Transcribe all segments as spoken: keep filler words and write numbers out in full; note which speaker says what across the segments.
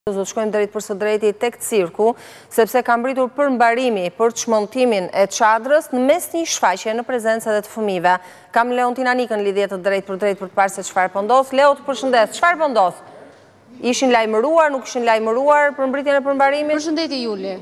Speaker 1: Do të shkojmë drejtëpërdrejti tek Cirku, sepse ka mbritur permbarimi për çmontimin e çadrës në mes një shfaqje në prezencë edhe të fëmijëve. Kam Leontina Nikën lidhje të drejtëpërdrejt për të parë se çfarë po ndodh. Leo, të përshëndes. Çfarë po ndodh? Ishin lajmëruar, nuk ishin lajmëruar për mbritjen e permbarimit?
Speaker 2: Përshëndetje Juli.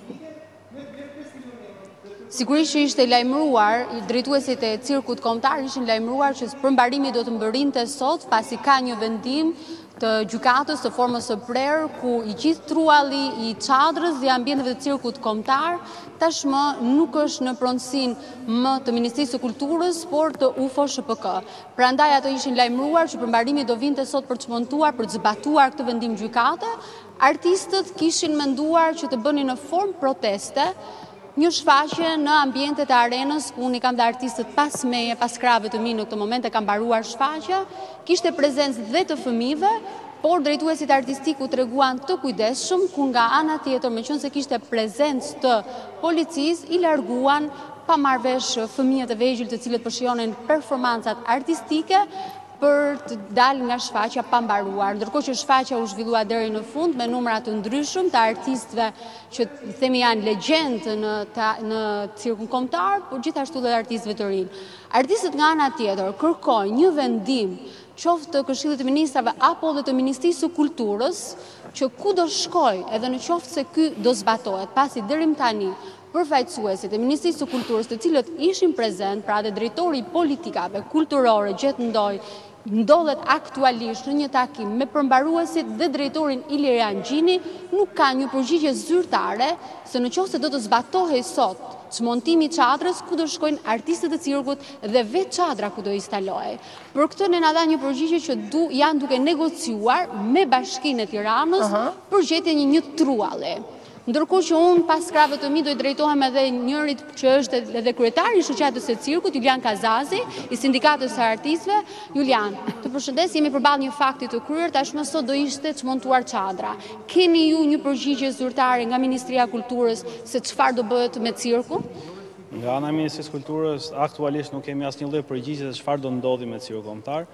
Speaker 2: Sigurisht që ishte lajmëruar, drejtuesit e Cirkut kombëtar ishin lajmëruar që permbarimi do të mbërrinte sot, pasi ka një vendim të gjykatës të formës së prerë, ku i gjithë trualli i çadrës dhe ambienteve të Cirkut kombëtar tashmë nuk është në pronësinë më të Ministrisë së Kulturës, por të U F O S H P K. Prandaj ato ishin lajmëruar që permbarimi do vinte sot për të çmontuar, për të zbatuar këtë vendim gjykate. Artistët kishin menduar që të bënin në formë proteste një shfaqje në ambientet e arenës, ku unë i kam dhe artistët pas meje, pas krave të mi në këtë moment e kam mbaruar shfaqja, kishte prezencë dhe të fëmijëve, por drejtuesit artistiku treguan të kujdesshëm, ku nga ana tjetër, meqense kishte prezencë të policisë, i larguan pa marrë vesh fëmijët e vegjël të cilët po shijonin performancat artistike, për të dalë nga shfaqja pa mbaruar. Ndërkohë që shfaqja u zhvillua deri në fund me numra të ndryshëm të artistëve që themi janë legjendë në në Cirkun kombëtar, por gjithashtu edhe artistëve të rinj. Artistët nga ana tjetër kërkojnë një vendim, qoftë të Këshillit të Ministrave apo edhe të Ministrisë së Kulturës, që ku do shkojë, edhe në qoftë se ky do zbatohet, pasi deri më tani përfaqësuesit e Ministrisë së Kulturës, të cilët ishin prezent, pra dhe drejtori i politikave kulturore Gjet Ndoj, ndodhet aktualisht në një takim me përmbaruesit dhe drejtorin Ilirian Gjini, nuk ka një përgjigje zyrtare se në qoftë se do të zbatohej sot çmontimi i çadrës, ku do shkojnë artistët e Cirkut dhe vetë çadra ku do instalohej. Për këtë ne na dha një përgjigje që du, janë duke negociuar me Bashkinë e Tiranës uh -huh. për gjetjen e një trualli. Ndërkohë që unë pas krave të mi do i drejtohem edhe njërit që është edhe kryetari i shoqatës së Cirkut, Julian Kazazi, i sindikatës së artistëve. Julian, të përshëndes, jemi përballë një fakti të kryer, tashmë sot do ishte çmontuar çadra. Keni ju një përgjigje zyrtare nga Ministria e Kulturës se çfarë do bëhet me Cirkun?
Speaker 3: Nga ana e Ministrisë së Kulturës aktualisht nuk kemi asnjë lloj përgjigje se çfarë do ndodhi me Cirkun kombëtar.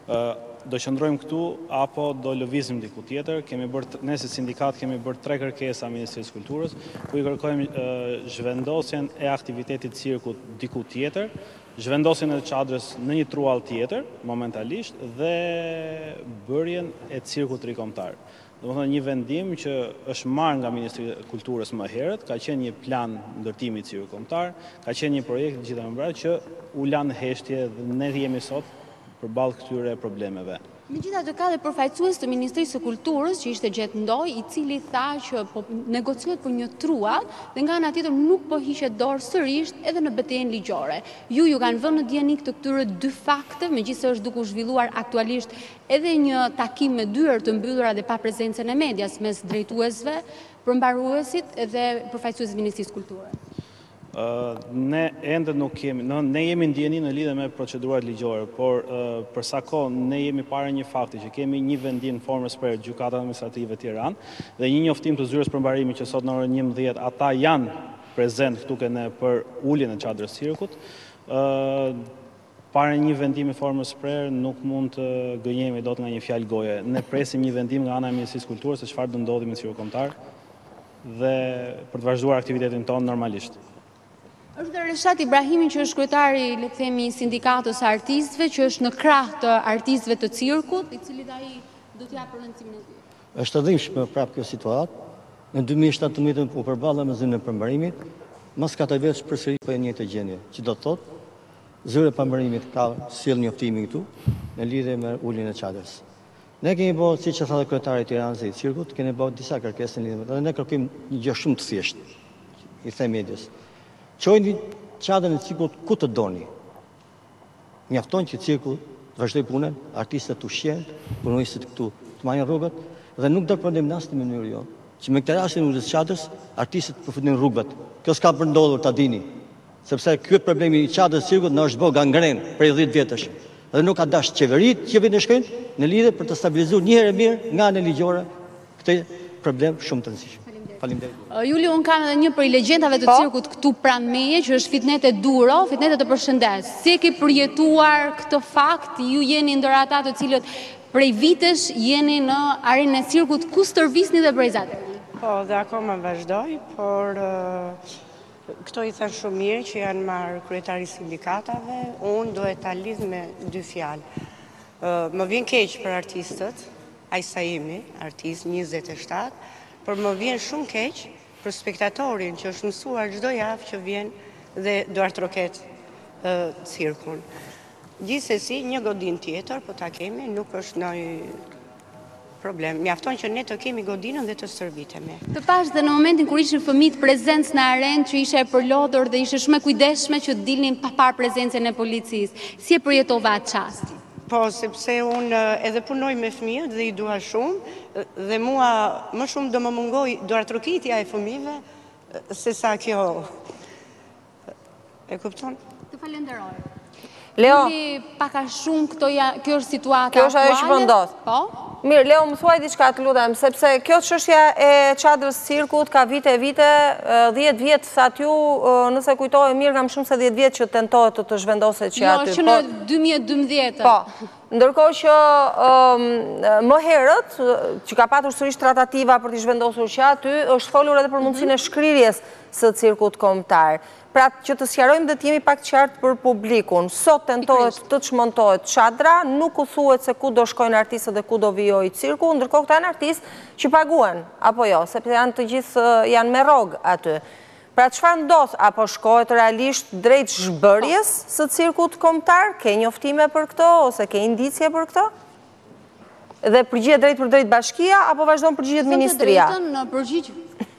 Speaker 3: Do qëndrojmë këtu apo do lëvizim diku tjetër. Kemi bërë, ne si sindikat kemi bërë tre kërkesa Ministrisë së Kulturës, ku i kërkojmë zhvendosjen e aktivitetit Cirkut diku tjetër, zhvendosjen e çadrës në një truall tjetër momentalisht dhe bërjen e Cirkut rikombëtar. Domethënë një vendim që është marrë nga Ministria e Kulturës më herët, ka qenë një plan ndërtimi i Cirkut kombëtar, ka qenë një projekt gjithë më që u lanë heshtje dhe ne jemi sot përballë këtyre problemeve.
Speaker 2: Megjithatë ka dhe përfaqësues të Ministrisë së Kulturës, që ishte Gjet Ndoj, i cili tha që po negociohet për një truall dhe nga ana tjetër nuk po hiqet dorë sërish edhe në betejën ligjore. Ju ju kanë vënë në dienik të këtyre dy fakte, megjithëse është duke u zhvilluar aktualisht edhe një takim me dyert të mbyllura dhe pa prezencën e medias mes drejtuesve, përmbaruesit edhe përfaqësuesit të Ministrisë së Kulturës.
Speaker 3: Uh, ne ende nuk kemi, ne, ne jemi ndjeni në lidhje me procedurat ligjore, por uh, për sa kohë ne jemi para një fakti që kemi një vendim në formës për gjykatën administrative Tiranë dhe një njoftim të zyrës përmbarimi që sot në orën njëmbëdhjetë ata janë prezent këtu këne për uljen e çadrës Cirkut. Uh, para një vendim në formës prerë nuk mund të gënjemi dot nga një fjalë goje. Ne presim një vendim nga ana e Ministrisë së Kulturës se çfarë do ndodhi me Cirkun kombëtar dhe për të vazhduar aktivitetin tonë normalisht.
Speaker 2: Është dhe Reshat Ibrahimi që është kryetari, le të themi, i sindikatës së artistëve, që është në krah të artistëve të Cirkut, i cili ai do të japë rëndësimin e tij.
Speaker 4: Është e dhimbshme prapë kjo situatë. Në dy mijë e shtatëmbëdhjetë u përballa me zyrën e permbarimit, mas katër vjeç përsëri po e njëjtë gjendje, që do të thotë zyra e permbarimit ka sjell njoftimin këtu në lidhje me uljen e çadrës. Ne kemi bërë, siç e tha kryetari i Tiranës i Cirkut, kemi bërë disa kërkesa në lidhje me dhe ne kërkojmë një gjë shumë të thjeshtë, i them medias. Qojnë çadrën e Cirkut ku të doni. Mjafton që Cirku të vazhdoj punën, artistët të ushqen, punonjësit këtu të marrin rrugët dhe nuk do të prodhim në asnjë mënyrë jo. Që me këtë rastin ulës çadrës, artistët përfundojnë rrugët. Kjo s'ka për ndodhur, ta dini. Sepse ky problemi i çadrës Cirkut në është bë gangren prej dhjetë vjetësh. Dhe nuk ka dash qeveritë që vinë shkojnë në lidhje për të stabilizuar një herë mirë nga ana ligjore këtë problem shumë të rëndësishëm. Faleminderit.
Speaker 2: Uh, Juli, unë kam edhe një prej legjendave të Cirkut këtu pranë meje, që është Fitnete Duro. Fitnete, të përshëndes. Si e ke përjetuar këtë fakt? Ju jeni ndër ata të cilët prej vitesh jeni në arenën e cirkut, ku stërvisni dhe brezat?
Speaker 5: Po, dhe akoma vazhdoj, por këto i thënë shumë mirë që janë marrë kryetari sindikatave, unë duhet ta lidh me dy fjalë. Më vjen keq për artistët, aq sa jemi, artist njëzet e shtatë, por më vjen shumë keq për spektatorin që është mësuar çdo javë që vjen dhe do artroket cirkun. Gjithsesi, një godin tjetër, po ta kemi, nuk është ndonjë problem. Mjafton që ne të kemi godinën dhe të stërvitemi.
Speaker 2: Të pash dhe në momentin kur ishin fëmijët prezencë në arenë që ishe e përlodhur dhe ishe shumë e kujdesshme që dilnin pa parë prezencën e policisë. Si e përjetova atë çast?
Speaker 5: Po, sepse unë edhe punoj me fëmijët dhe i dua shumë dhe mua më shumë do më mungoj duartrokitja e fëmijëve se sa kjo. E kupton?
Speaker 2: Të falenderoj.
Speaker 1: Leo,
Speaker 2: paka shumë këto ja, kjo është situata
Speaker 1: kjo është ajo që po ndodh.
Speaker 2: Po?
Speaker 1: Mirë, Leo, më thuaj diçka të lutem, sepse kjo çështja e çadrës cirkut ka vite e vite, dhjetë vjet thatë ju, nëse kujtohet mirë, kam shumë se dhjetë vjet që tentohet të të zhvendoset që aty.
Speaker 2: Jo, që në dy mijë e dymbëdhjetë.
Speaker 1: Po, ndërkohë që më herët, që ka patur sërish tratativa për të zhvendosur që aty, është folur edhe për mundësinë e shkrirjes së cirkut kombëtar. Pra që të sqarojmë dhe të jemi pak qartë për publikun. Sot tentohet të çmontohet çadra, nuk u thuhet se ku do shkojnë artistët dhe ku do vijojë cirku, ndërkohë këta janë artistë që paguhen, apo jo, sepse janë të gjithë janë me rrogë aty. Pra çfarë ndodh, apo shkohet realisht drejt zhbërjes së cirkut kombëtar? Ke njoftime për këto ose ke indicje për këto? Dhe përgjigjet drejt për drejt bashkia apo vazhdon përgjigjet ministria?
Speaker 2: Në përgjigje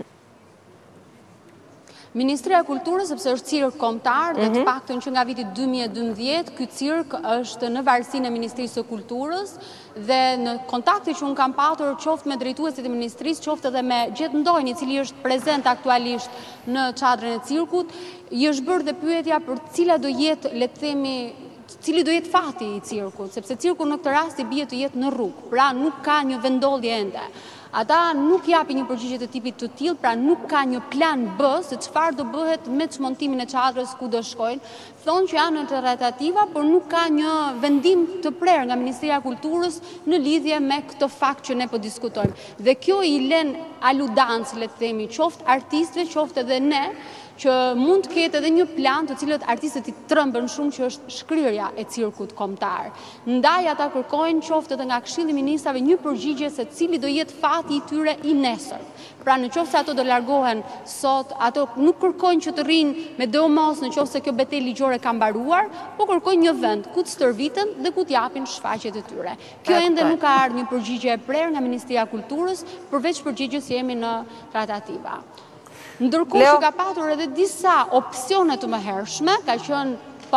Speaker 2: Ministria e Kulturës, sepse është cirk kombëtar, dhe të paktën që nga viti dy mijë e dymbëdhjetë, ky cirk është në varësinë e Ministrisë së Kulturës dhe në kontakte që unë kam patur qoftë me drejtuesit e ministrisë, qoftë edhe me gjithë i cili është prezent aktualisht në çadrën e cirkut, i është bërë dhe pyetja për cila do jetë, le të themi, cili do jetë fati i cirkut, sepse cirku në këtë rast i bie të jetë në rrugë, pra nuk ka një vendollje ende. Ata nuk japi një përgjigje të tipit të tillë, pra nuk ka një plan B se çfarë do bëhet me çmontimin e çadrës, ku do shkojnë. Thonë që janë në tratativa, por nuk ka një vendim të prerë nga Ministria e Kulturës në lidhje me këtë fakt që ne po diskutojmë. Dhe kjo i lën aludancë, le të themi, qoftë artistëve, qoftë edhe ne, që mund të ketë edhe një plan të cilët artistët i trëmbën shumë, që është shkrirja e cirkut kombëtar. Ndaj ata kërkojnë qoftë edhe nga Këshilli i Ministrave një përgjigje se cili do jetë fati i tyre i nesër. Pra në qoftë se ato do largohen sot, ato nuk kërkojnë që të rrinë me domos në qoftë se kjo betejë ligjore ka mbaruar, po kërkojnë një vend ku të stërviten dhe ku të japin shfaqjet e tyre. Kjo ende nuk ka ardhur një përgjigje e prerë nga Ministria e Kulturës, përveç përgjigjes jemi në tratativa. Ndërkohë që ka patur edhe disa opsione të mëhershme, ka qenë po?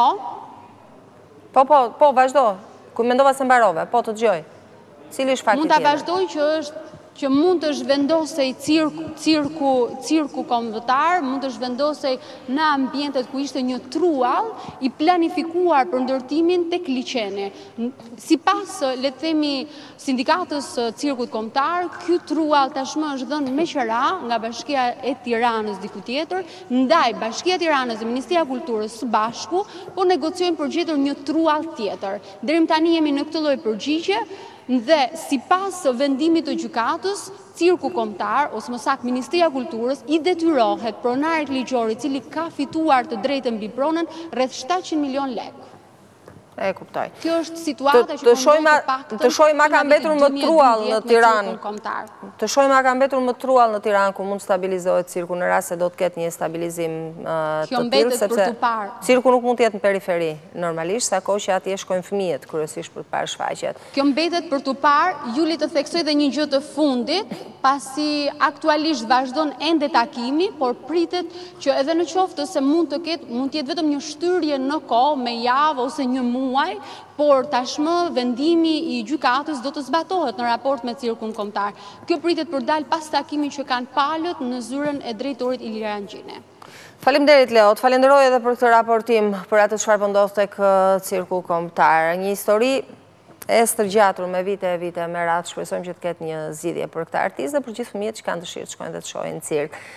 Speaker 1: Po, po, po, vazhdo. Ku mendova se mbarove, po të dëgjoj. Cili është fakti tjetër?
Speaker 2: Mund ta vazhdoj që është që mund të zhvendosej cirku, cirku, cirku kombëtar, mund të zhvendosej në ambientet ku ishte një truall i planifikuar për ndërtimin tek liçeni. Sipas, le të themi, sindikatës cirkut kombëtar, ky truall tashmë është dhënë me qira nga Bashkia e Tiranës diku tjetër, ndaj Bashkia e Tiranës dhe Ministria e Kulturës së bashku po negociojnë për gjetur një truall tjetër. Deri tani jemi në këtë lloj përgjigje. Dhe si pas vendimit të gjykatës, cirku kombëtar, ose më saktë Ministria e Kulturës, i detyrohet pronarit ligjor i cili ka fituar të drejtën mbi pronën rreth shtatëqind milion lekë.
Speaker 1: E kuptoj.
Speaker 2: Kjo është situata që
Speaker 1: të shohim të shohim a ka mbetur më truall në Tiranë. Të shohim a ka mbetur më truall në Tiranë ku mund stabilizohet cirku në rast se do të ketë një stabilizim të tillë, sepse cirku nuk mund të jetë në periferi normalisht, sa kohë që atje shkojnë fëmijët kryesisht për të parë shfaqjet.
Speaker 2: Kjo mbetet për të parë, Juli të theksoj dhe një gjë të fundit, pasi aktualisht vazhdon ende takimi, por pritet që edhe në qoftë se mund të ketë, mund të jetë vetëm një shtyrje në kohë me javë ose një muaj, por tashmë vendimi i gjykatës do të zbatohet në raport me cirkun kombëtar. Kjo pritet për dal pas takimit që kanë palët në zyrën e drejtorit Lironi.
Speaker 1: Faleminderit Leo, të falenderoj edhe për këtë raportim për atë çfarë po ndodh tek cirku kombëtar. Një histori e stërgjatur me vite e vite me radhë, shpresojmë që të ketë një zgjidhje për këtë artistë dhe për gjithë fëmijët që kanë dëshirë të shkojnë dhe të shohin cirk.